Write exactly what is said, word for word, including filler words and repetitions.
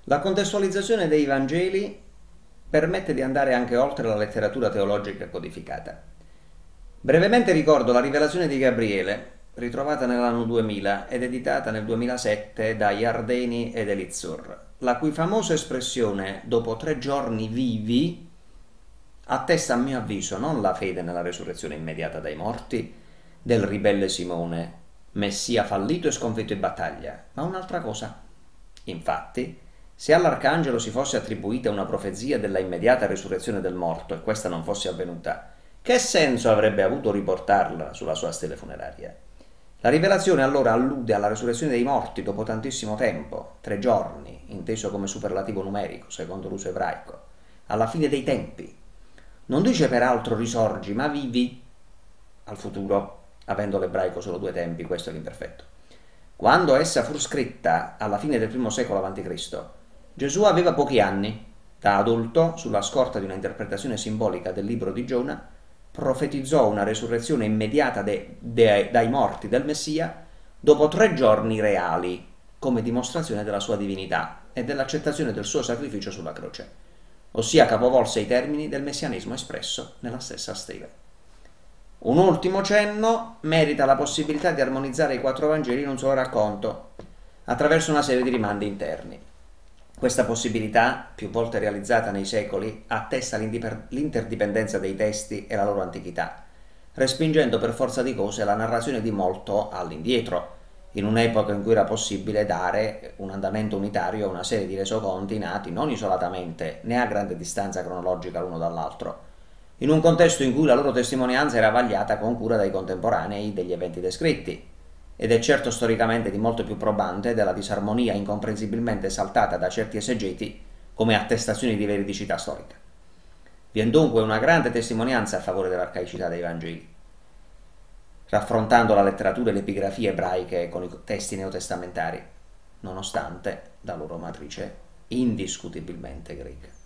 La contestualizzazione dei Vangeli permette di andare anche oltre la letteratura teologica codificata. Brevemente ricordo la rivelazione di Gabriele, ritrovata nell'anno duemila ed editata nel duemilasette da Yardeni ed Elizzur, la cui famosa espressione «dopo tre giorni vivi» attesta a mio avviso non la fede nella resurrezione immediata dai morti del ribelle Simone, messia fallito e sconfitto in battaglia, ma un'altra cosa. Infatti, se all'arcangelo si fosse attribuita una profezia della immediata resurrezione del morto e questa non fosse avvenuta, che senso avrebbe avuto riportarla sulla sua stele funeraria? La rivelazione allora allude alla resurrezione dei morti dopo tantissimo tempo, tre giorni, inteso come superlativo numerico, secondo l'uso ebraico, alla fine dei tempi. Non dice peraltro risorgi, ma vivi al futuro, avendo l'ebraico solo due tempi, questo è l'imperfetto. Quando essa fu scritta alla fine del primo secolo avanti Cristo, Gesù aveva pochi anni. Da adulto, sulla scorta di una interpretazione simbolica del libro di Giona, profetizzò una resurrezione immediata de, de, dai morti del Messia dopo tre giorni reali, come dimostrazione della sua divinità e dell'accettazione del suo sacrificio sulla croce, ossia capovolse i termini del messianesimo espresso nella stessa stele. Un ultimo cenno merita la possibilità di armonizzare i quattro Vangeli in un solo racconto, attraverso una serie di rimandi interni. Questa possibilità, più volte realizzata nei secoli, attesta l'interdipendenza dei testi e la loro antichità, respingendo per forza di cose la narrazione di molto all'indietro, in un'epoca in cui era possibile dare un andamento unitario a una serie di resoconti nati non isolatamente né a grande distanza cronologica l'uno dall'altro, in un contesto in cui la loro testimonianza era vagliata con cura dai contemporanei degli eventi descritti, ed è certo storicamente di molto più probante della disarmonia incomprensibilmente esaltata da certi esegeti come attestazioni di veridicità storica. Vi è dunque una grande testimonianza a favore dell'arcaicità dei Vangeli, raffrontando la letteratura e le epigrafie ebraiche con i testi neotestamentari, nonostante la loro matrice indiscutibilmente greca.